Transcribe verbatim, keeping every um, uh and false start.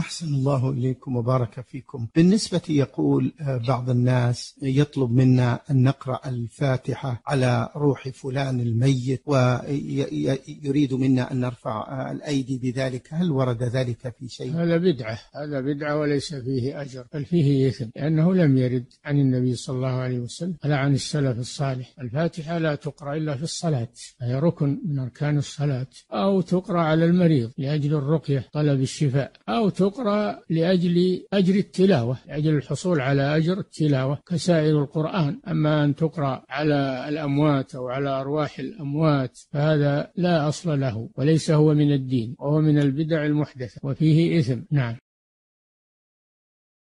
أحسن الله إليكم وبارك فيكم. بالنسبة يقول بعض الناس يطلب منا أن نقرأ الفاتحة على روح فلان الميت ويريد منا أن نرفع الأيدي بذلك، هل ورد ذلك في شيء؟ هذا بدعة، هذا بدعة وليس فيه أجر بل فيه إثم، لأنه لم يرد عن النبي صلى الله عليه وسلم ولا عن السلف الصالح. الفاتحة لا تقرأ إلا في الصلاة، هي ركن من أركان الصلاة، أو تقرأ على المريض لأجل الرقية طلب الشفاء، أو تقرأ لأجل أجر التلاوة، لأجل الحصول على أجر التلاوة كسائر القرآن. أما أن تقرأ على الأموات أو على أرواح الأموات فهذا لا أصل له وليس هو من الدين، وهو من البدع المحدثة وفيه إثم. نعم.